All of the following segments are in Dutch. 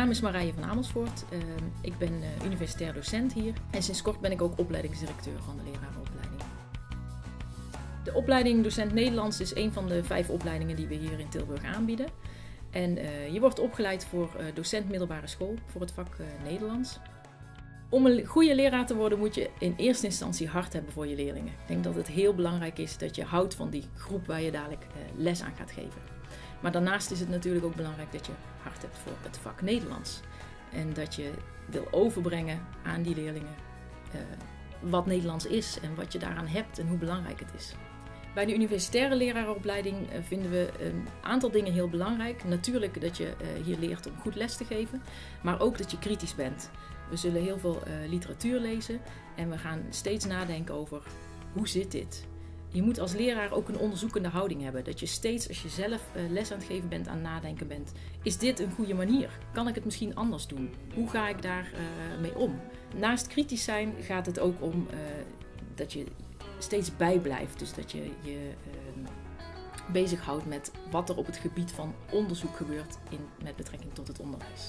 naam is Marije van Amersfoort. Ik ben universitair docent hier en sinds kort ben ik ook opleidingsdirecteur van de lerarenopleiding. De opleiding docent Nederlands is een van de 5 opleidingen die we hier in Tilburg aanbieden. En je wordt opgeleid voor docent middelbare school voor het vak Nederlands. Om een goede leraar te worden moet je in eerste instantie hart hebben voor je leerlingen. Ik denk dat het heel belangrijk is dat je houdt van die groep waar je dadelijk les aan gaat geven. Maar daarnaast is het natuurlijk ook belangrijk dat je hart hebt voor het vak Nederlands. En dat je wil overbrengen aan die leerlingen wat Nederlands is en wat je daaraan hebt en hoe belangrijk het is. Bij de universitaire lerarenopleiding vinden we een aantal dingen heel belangrijk. Natuurlijk dat je hier leert om goed les te geven, maar ook dat je kritisch bent. We zullen heel veel literatuur lezen en we gaan steeds nadenken over hoe zit dit? Je moet als leraar ook een onderzoekende houding hebben. Dat je steeds, als je zelf les aan het geven bent, aan het nadenken bent. Is dit een goede manier? Kan ik het misschien anders doen? Hoe ga ik daar mee om? Naast kritisch zijn gaat het ook om dat je steeds bijblijft. Dus dat je je bezighoudt met wat er op het gebied van onderzoek gebeurt met betrekking tot het onderwijs.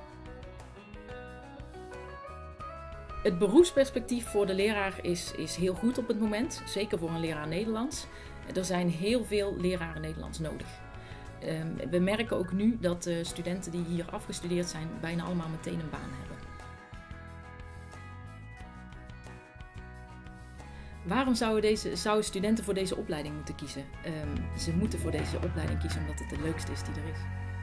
Het beroepsperspectief voor de leraar is heel goed op het moment, zeker voor een leraar Nederlands. Er zijn heel veel leraren Nederlands nodig. We merken ook nu dat de studenten die hier afgestudeerd zijn bijna allemaal meteen een baan hebben. Waarom zouden studenten voor deze opleiding moeten kiezen? Ze moeten voor deze opleiding kiezen omdat het de leukste is die er is.